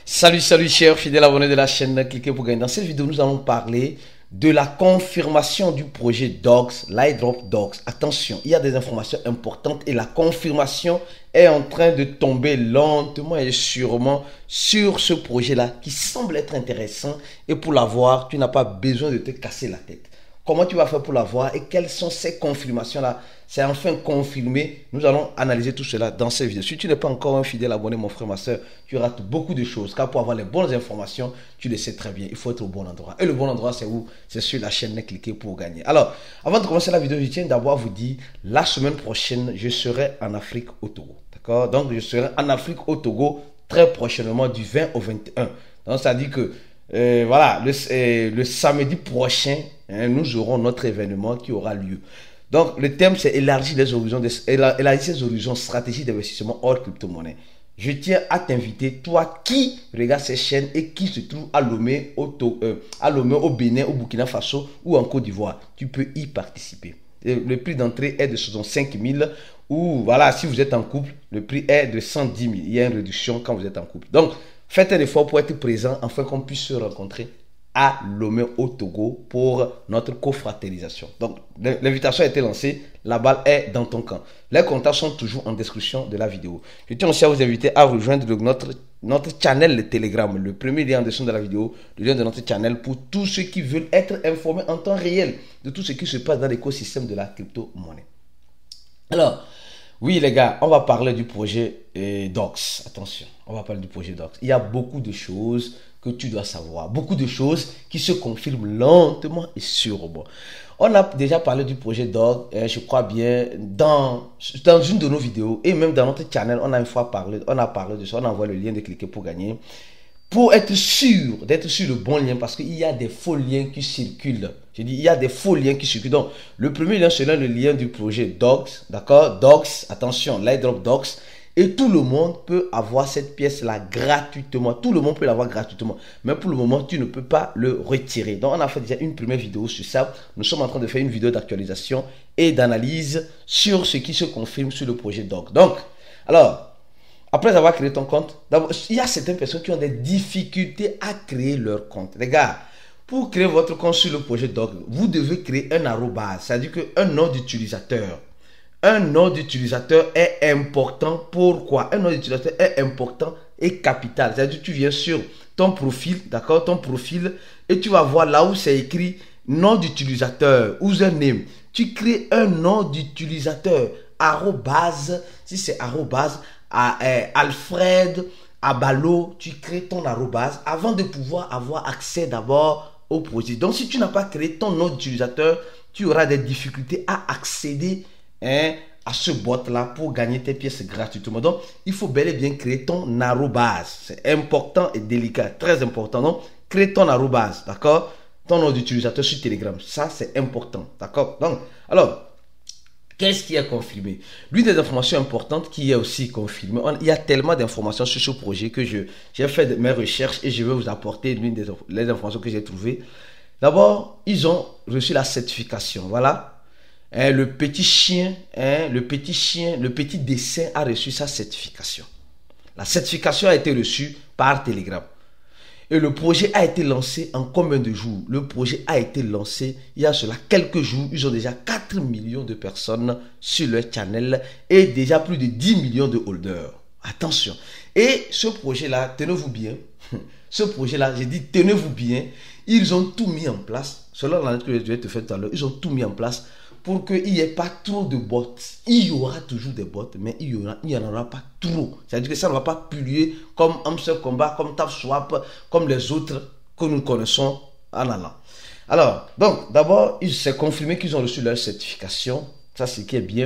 Salut chers fidèles abonnés de la chaîne Cliquez pour gagner. Dans cette vidéo, nous allons parler de la confirmation du projet Docs, l'airdrop Docs. Attention, il y a des informations importantes et la confirmation est en train de tomber lentement et sûrement sur ce projet-là qui semble être intéressant. Et pour l'avoir, tu n'as pas besoin de te casser la tête. Comment tu vas faire pour l'avoir et quelles sont ces confirmations-là? C'est enfin confirmé. Nous allons analyser tout cela dans cette vidéo. Si tu n'es pas encore un fidèle abonné, mon frère, ma soeur, tu rates beaucoup de choses. Car pour avoir les bonnes informations, tu le sais très bien, il faut être au bon endroit. Et le bon endroit, c'est où? C'est sur la chaîne Cliquez pour gagner. Alors, avant de commencer la vidéo, je tiens d'abord à vous dire, la semaine prochaine, je serai en Afrique au Togo. D'accord? Donc, je serai en Afrique au Togo très prochainement du 20 au 21. Donc, ça dit que voilà, le samedi prochain, nous aurons notre événement qui aura lieu. Donc, le thème, c'est élargir les horizons, élargir ses horizons stratégiques d'investissement hors crypto-monnaie. Je tiens à t'inviter, toi qui regardes cette chaîne et qui se trouve à Lomé, au Bénin, au Burkina Faso ou en Côte d'Ivoire. Tu peux y participer. Le prix d'entrée est de 65 000 ou voilà, si vous êtes en couple, le prix est de 110 000. Il y a une réduction quand vous êtes en couple. Donc, faites un effort pour être présent afin qu'on puisse se rencontrer à Lomé au Togo pour notre cofraternisation. Donc, l'invitation a été lancée. La balle est dans ton camp. Les contacts sont toujours en description de la vidéo. Je tiens aussi à vous inviter à rejoindre notre channel de Telegram. Le premier lien en dessous de la vidéo, le lien de notre channel pour tous ceux qui veulent être informés en temps réel de tout ce qui se passe dans l'écosystème de la crypto-monnaie. Alors, oui les gars, on va parler du projet Docs. Attention, on va parler du projet Docs. Il y a beaucoup de choses que tu dois savoir. Beaucoup de choses qui se confirment lentement et sûrement. On a déjà parlé du projet Docs, je crois bien, dans une de nos vidéos et même dans notre channel, on a une fois parlé, on a parlé de ça, on envoie le lien de cliquer pour gagner. Pour être sûr d'être sur le bon lien, parce qu'il y a des faux liens qui circulent. Je dis, il y a des faux liens qui circulent. Donc, le premier lien, c'est le lien du projet Docs, d'accord? Docs, attention, l'airdrop Docs. Et tout le monde peut avoir cette pièce-là gratuitement. Tout le monde peut l'avoir gratuitement. Mais pour le moment, tu ne peux pas le retirer. Donc, on a fait déjà une première vidéo sur ça. Nous sommes en train de faire une vidéo d'actualisation et d'analyse sur ce qui se confirme sur le projet Docs. Donc, alors, après avoir créé ton compte, il y a certaines personnes qui ont des difficultés à créer leur compte. Les gars, pour créer votre compte sur le projet Docs, vous devez créer un arrobase, c'est-à-dire qu'un nom d'utilisateur. Un nom d'utilisateur est important. Pourquoi? Un nom d'utilisateur est important et capital. C'est-à-dire que tu viens sur ton profil, d'accord, ton profil, et tu vas voir là où c'est écrit nom d'utilisateur, username. Tu crées un nom d'utilisateur, arrobase, si c'est arrobase, Alfred Abalo, tu crées ton arrobase avant de pouvoir avoir accès d'abord au projet. Donc, si tu n'as pas créé ton nom d'utilisateur, tu auras des difficultés à accéder à ce bot-là pour gagner tes pièces gratuitement. Donc, il faut bel et bien créer ton arrobase. C'est important et délicat, très important. Donc, crée ton arrobase, d'accord? Ton nom d'utilisateur sur Telegram. Ça, c'est important, d'accord? Donc, alors, qu'est-ce qui est confirmé? L'une des informations importantes qui est aussi confirmée, il y a tellement d'informations sur ce projet que j'ai fait mes recherches et je vais vous apporter les informations que j'ai trouvées. D'abord, ils ont reçu la certification, voilà. Le petit chien, le petit dessin a reçu sa certification. La certification a été reçue par Telegram. Et le projet a été lancé en combien de jours? Le projet a été lancé il y a cela quelques jours. Ils ont déjà 4 millions de personnes sur leur channel et déjà plus de 10 millions de holders. Attention. Et ce projet-là, tenez-vous bien. Ce projet-là, j'ai dit tenez-vous bien. Ils ont tout mis en place. Selon l'analyse que je vais te faire tout à l'heure, ils ont tout mis en place pour qu'il n'y ait pas trop de bots. Il y aura toujours des bots, mais il n'y en aura pas trop. C'est-à-dire que ça ne va pas polluer comme Hamster Combat, comme TapSwap, comme les autres que nous connaissons en allant. Alors, donc, d'abord, il s'est confirmé qu'ils ont reçu leur certification. Ça, c'est ce qui est bien.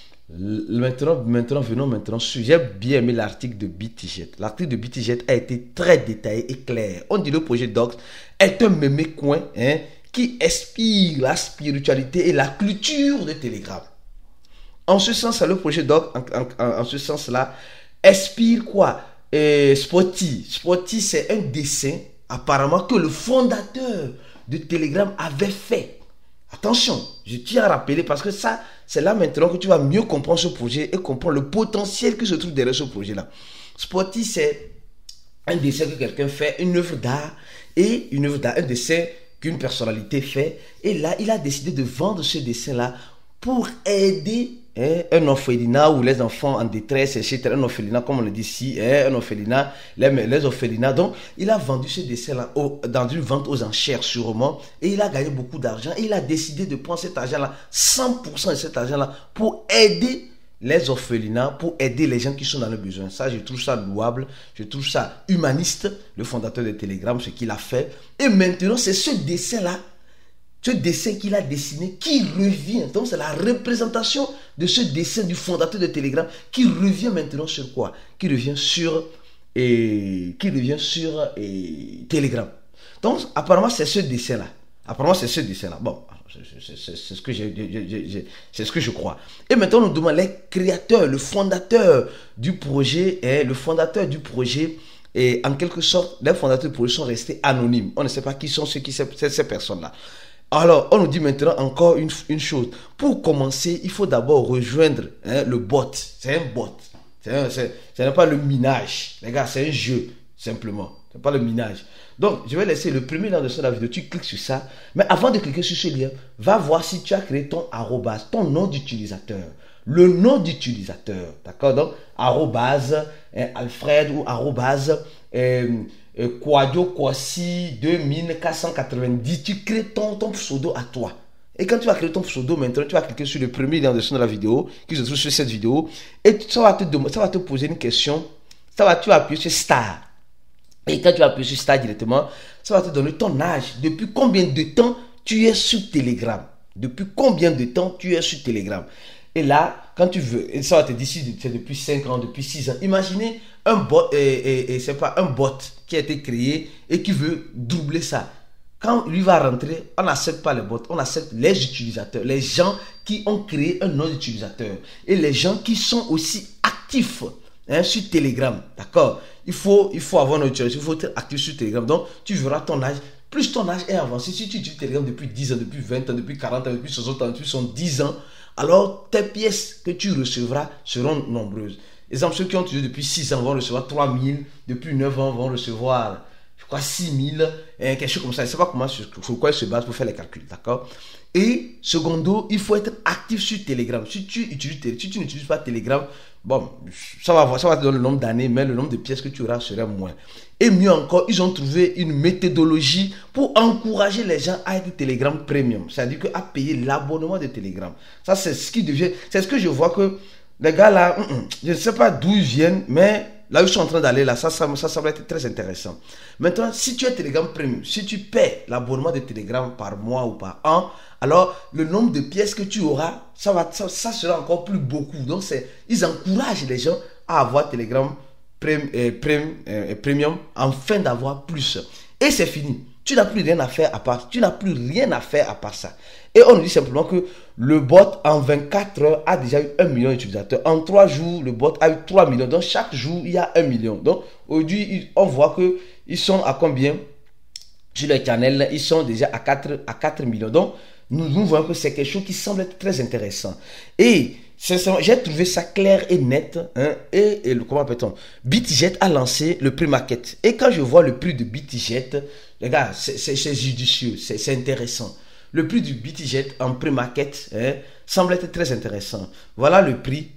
Venons sur. J'ai bien aimé l'article de BitJet. L'article de BitJet a été très détaillé et clair. On dit le projet Docs est un mémé coin, qui inspire la spiritualité et la culture de Telegram. En ce sens, le projet Docs, en ce sens-là, inspire quoi? Spotty. Spotty, c'est un dessin, apparemment, que le fondateur de Telegram avait fait. Attention, je tiens à rappeler parce que ça, c'est là maintenant que tu vas mieux comprendre ce projet et comprendre le potentiel que se trouve derrière ce projet-là. Spotty, c'est un dessin que quelqu'un fait, une œuvre d'art, et une œuvre d'art, un dessin qu'une personnalité fait. Et là, il a décidé de vendre ce dessin-là pour aider un orphelinat ou les enfants en détresse, etc. Un orphelinat, comme on le dit ici, un orphelinat, les orphelinats. Donc, il a vendu ce dessin-là dans une vente aux enchères, sûrement, et il a gagné beaucoup d'argent. Et il a décidé de prendre cet argent-là, 100% de cet argent-là, pour aider les orphelinats, pour aider les gens qui sont dans le besoin. Ça, je trouve ça louable, je trouve ça humaniste, le fondateur de Telegram, ce qu'il a fait. Et maintenant, c'est ce dessin-là, ce dessin qu'il a dessiné qui revient. Donc, c'est la représentation de ce dessin du fondateur de Telegram qui revient maintenant sur quoi? Qui revient sur Telegram. Donc, apparemment, c'est ce dessin-là. Bon, c'est ce que c'est ce que je crois. Et maintenant, on nous demande les créateurs, le fondateur du projet, et en quelque sorte, les fondateurs du projet sont restés anonymes. On ne sait pas qui sont ces personnes-là. Alors, on nous dit maintenant encore une chose. Pour commencer, il faut d'abord rejoindre le bot. C'est un bot. Ce n'est pas le minage. Les gars, c'est un jeu, simplement. Ce n'est pas le minage. Donc, je vais laisser le premier lien de la vidéo. Tu cliques sur ça. Mais avant de cliquer sur ce lien, va voir si tu as créé ton arrobase, ton nom d'utilisateur. Le nom d'utilisateur. D'accord? Donc, arrobase Alfred ou arrobase Quadio Kwasi 2490. Tu crées ton pseudo à toi. Et quand tu vas créer ton pseudo, maintenant, tu vas cliquer sur le premier lien de la vidéo qui se trouve sur cette vidéo. Et ça va te poser une question. Tu vas appuyer sur Star. Et quand tu vas appuyer sur Star directement, ça va te donner ton âge. Depuis combien de temps tu es sur Telegram? Depuis combien de temps tu es sur Telegram? Et là, quand tu veux, et ça va te dire si c'est depuis 5 ans, depuis 6 ans. Imaginez un bot, c'est pas un bot qui a été créé et qui veut doubler ça. Quand lui va rentrer, on n'accepte pas les bots, on accepte les utilisateurs, les gens qui ont créé un nom d'utilisateur et les gens qui sont aussi actifs sur Telegram. D'accord? Il faut avoir une utilisation, il faut être actif sur Telegram. Donc, tu verras ton âge. Plus ton âge est avancé, si tu utilises Telegram depuis 10 ans, depuis 20 ans, depuis 40 ans, depuis 60 ans, depuis 70 ans, alors tes pièces que tu recevras seront nombreuses. Exemple, ceux qui ont utilisé depuis 6 ans vont recevoir 3000, depuis 9 ans vont recevoir, je crois, 6000, quelque chose comme ça. Je ne sais pas comment, sur quoi ils se basent pour faire les calculs, d'accord? Et secondo, il faut être actif sur Telegram. Si tu n'utilises pas Telegram, bon, ça va te donner le nombre d'années, mais le nombre de pièces que tu auras serait moins. Et mieux encore, ils ont trouvé une méthodologie pour encourager les gens à être Telegram Premium. C'est-à-dire à payer l'abonnement de Telegram. Ça, c'est ce qui devient, c'est ce que je vois que les gars là, je ne sais pas d'où ils viennent, mais là où ils sont en train d'aller, là, ça semble être très intéressant. Maintenant, si tu es Telegram Premium, si tu paies l'abonnement de Telegram par mois ou par an, alors le nombre de pièces que tu auras, ça sera encore plus beaucoup. Donc, ils encouragent les gens à avoir Telegram Premium afin d'avoir plus. Et c'est fini. Tu n'as plus rien à faire à part. Ça. Et on nous dit simplement que le bot en 24 heures a déjà eu 1 million d'utilisateurs. En 3 jours, le bot a eu 3 millions. Donc chaque jour, il y a 1 million. Donc aujourd'hui, on voit qu'ils sont à combien sur le channel? Ils sont déjà à 4 millions. Donc nous voyons que c'est quelque chose qui semble être très intéressant. Et sincèrement, j'ai trouvé ça clair et net. Comment appelle-t-on? BitJet a lancé le prix market. Et quand je vois le prix de BitJet, les gars, c'est judicieux, c'est intéressant. Le prix du BitJet en prix market semble être très intéressant. Voilà le prix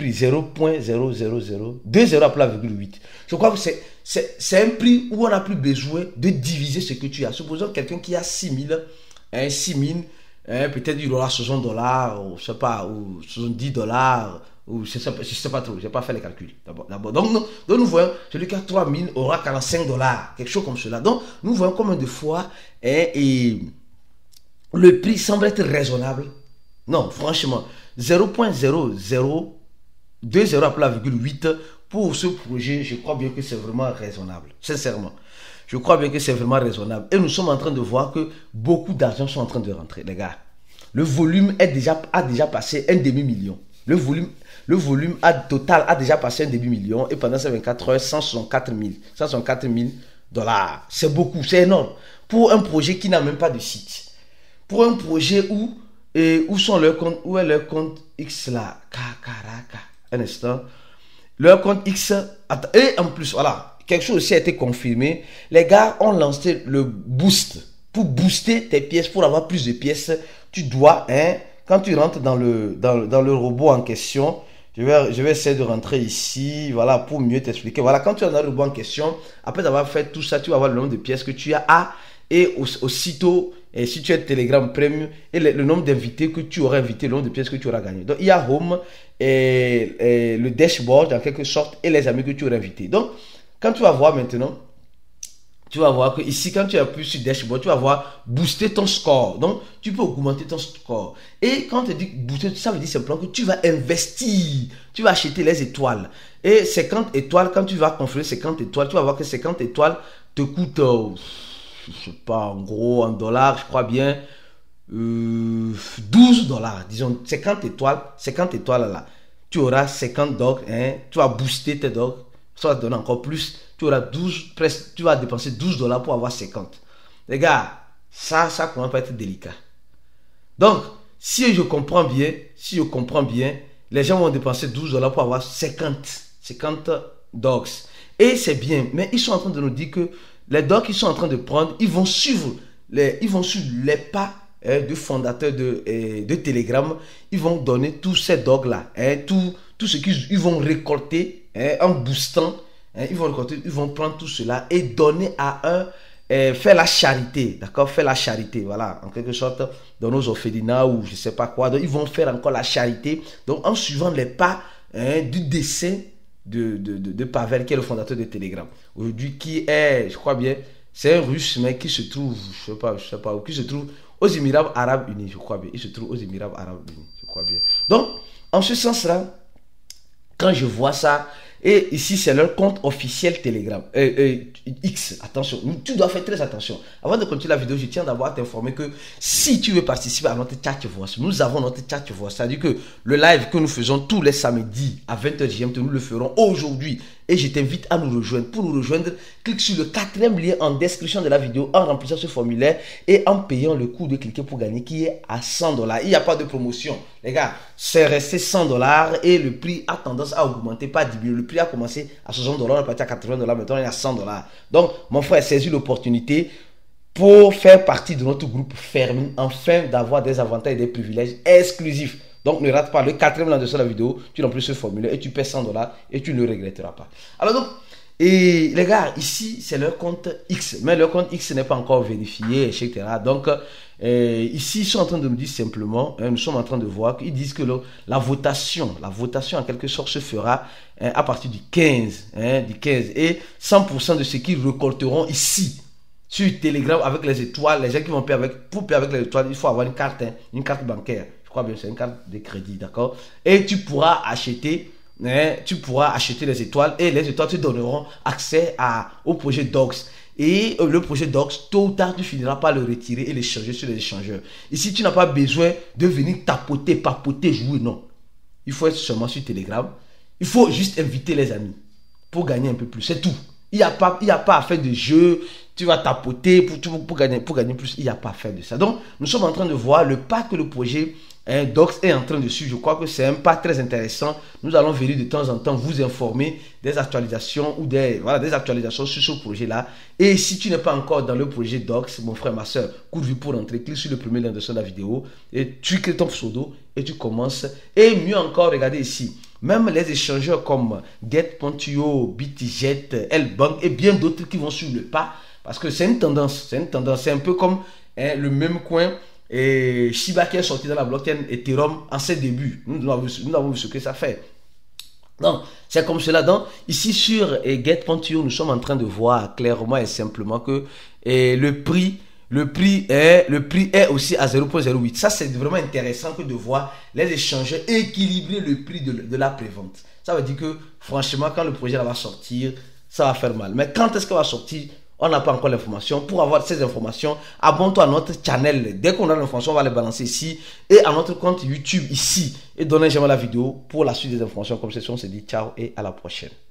0.000 2 euros à plat, 8. Je crois que c'est un prix où on n'a plus besoin de diviser ce que tu as. Supposons quelqu'un qui a 6000, peut-être il aura $60, ou je sais pas, ou $70, ou je sais pas trop, j'ai pas fait les calculs. D'abord. Donc nous voyons, celui qui a 3000 aura $45, quelque chose comme cela. Donc nous voyons combien de fois et le prix semble être raisonnable. Non, franchement, 0.00 2 euros à plat, 8 pour ce projet, je crois bien que c'est vraiment raisonnable. Sincèrement. Je crois bien que c'est vraiment raisonnable. Et nous sommes en train de voir que beaucoup d'argent sont en train de rentrer, les gars. Le volume a déjà passé un demi-million. Le volume total a déjà passé un demi-million. Et pendant ces 24 heures, 164 000 dollars. C'est beaucoup, c'est énorme. Pour un projet qui n'a même pas de site. Pour un projet où est leur compte X là? Caracas. Un instant. Leur compte X. Et en plus, voilà. quelque chose aussi a été confirmé. Les gars ont lancé le boost. Pour booster tes pièces, pour avoir plus de pièces, tu dois, quand tu rentres dans le robot en question, je vais essayer de rentrer ici, voilà, pour mieux t'expliquer. Voilà, quand tu es dans le robot en question, après avoir fait tout ça, tu vas voir le nombre de pièces que tu as et aussitôt, et si tu es Telegram Premium, et le nombre d'invités que tu auras invité, le nombre de pièces que tu auras gagné. Donc, il y a Home et le dashboard en quelque sorte et les amis que tu auras invités. Donc, quand tu vas voir maintenant, tu vas voir que ici, quand tu appuies sur dashboard, tu vas voir booster ton score. Donc, tu peux augmenter ton score. Et quand tu dis booster, ça veut dire simplement que tu vas investir. Tu vas acheter les étoiles. Et 50 étoiles, quand tu vas configurer 50 étoiles, tu vas voir que 50 étoiles te coûtent, je sais pas, en gros, en dollars, je crois bien, 12 dollars. Disons, 50 étoiles là. Tu auras 50 dogs, tu vas booster tes dogs. Ça va te donner encore plus. Tu auras 12, presque, tu vas dépenser 12 dollars pour avoir 50. Les gars, ça commence à être délicat. Donc, si je comprends bien, les gens vont dépenser 12 dollars pour avoir 50 dogs. Et c'est bien, mais ils sont en train de nous dire que les dogs qu'ils sont en train de prendre, ils vont suivre les pas du fondateur de Telegram. Ils vont donner tous ces dogs-là, tout ce qu'ils vont récolter en boostant. Ils vont prendre tout cela et donner à faire la charité, d'accord, faire la charité, voilà, en quelque sorte, dans nos orphelinats ou je sais pas quoi. Donc, ils vont faire encore la charité, donc en suivant les pas du dessin de Pavel, qui est le fondateur de Telegram, aujourd'hui, qui est, je crois bien, c'est un Russe, mais qui se trouve, je sais pas, qui se trouve aux Émirats Arabes Unis, je crois bien, il se trouve aux Émirats Arabes Unis, je crois bien. Donc, en ce sens-là, quand je vois ça, et ici c'est leur compte officiel Telegram, X, attention, tu dois faire très attention. Avant de continuer la vidéo, je tiens d'abord à t'informer que si tu veux participer à notre chat voice, nous avons notre chat voice, c'est-à-dire que le live que nous faisons tous les samedis à 20h GMT, nous le ferons aujourd'hui. Et je t'invite à nous rejoindre. Pour nous rejoindre, clique sur le 4e lien en description de la vidéo en remplissant ce formulaire et en payant le coût de cliquer pour gagner qui est à 100 dollars. Il n'y a pas de promotion. Les gars, c'est resté 100 dollars et le prix a tendance à augmenter, pas diminuer. Le prix a commencé à 60 dollars, on est parti à 80 dollars, maintenant on est à 100 dollars. Donc, mon frère, saisis l'opportunité pour faire partie de notre groupe fermé, afin d'avoir des avantages et des privilèges exclusifs. Donc, ne rate pas le 4e lien de la vidéo. Tu remplis ce formulaire et tu paies 100 dollars et tu ne regretteras pas. Alors donc, et les gars, ici, c'est leur compte X. Mais leur compte X n'est pas encore vérifié, etc. Donc, ici, ils sont en train de nous dire simplement, nous sommes en train de voir qu'ils disent que la votation en quelque sorte se fera à partir du 15. Et 100% de ce qu'ils récolteront ici, sur Telegram avec les étoiles, les gens qui vont payer pour payer avec les étoiles, il faut avoir une carte bancaire. Bien, c'est une carte de crédit, d'accord, et tu pourras acheter les étoiles et les étoiles te donneront accès au projet Dogs. Et le projet Dogs, tôt ou tard, tu finiras par le retirer et le changer sur les échangeurs. Ici, tu n'as pas besoin de venir tapoter, papoter, jouer, non. Il faut être seulement sur Telegram. Il faut juste inviter les amis pour gagner un peu plus, c'est tout. Il n'y a pas à faire de jeu. Tu vas tapoter pour gagner plus. Il n'y a pas à faire de ça. Donc, nous sommes en train de voir le pas que le projet Docs est en train de suivre. Je crois que c'est un pas très intéressant. Nous allons venir de temps en temps vous informer des actualisations ou des actualisations sur ce projet-là. Et si tu n'es pas encore dans le projet Docs, mon frère, ma soeur, coup de vue pour entrer, clique sur le premier lien de la vidéo et tu crées ton pseudo et tu commences. Et mieux encore, regardez ici. Même les échangeurs comme Get.io, BitJet, Lbank et bien d'autres qui vont suivre le pas. Parce que c'est une tendance. C'est un peu comme le même coin et Shiba qui est sorti dans la blockchain Ethereum en ses débuts. Nous avons vu ce que ça fait. Donc, c'est comme cela. Donc, ici sur Get.io, nous sommes en train de voir clairement et simplement que le prix est aussi à 0.08. Ça, c'est vraiment intéressant que de voir les échangeurs équilibrer le prix de la prévente. Ça veut dire que, franchement, quand le projet va sortir, ça va faire mal. Mais quand est-ce qu'il va sortir? On n'a pas encore l'information. Pour avoir ces informations, abonne-toi à notre channel. Dès qu'on a l'information, on va les balancer ici. Et à notre compte YouTube ici. Et donnez-moi la vidéo pour la suite des informations. Comme c'est, on se dit ciao et à la prochaine.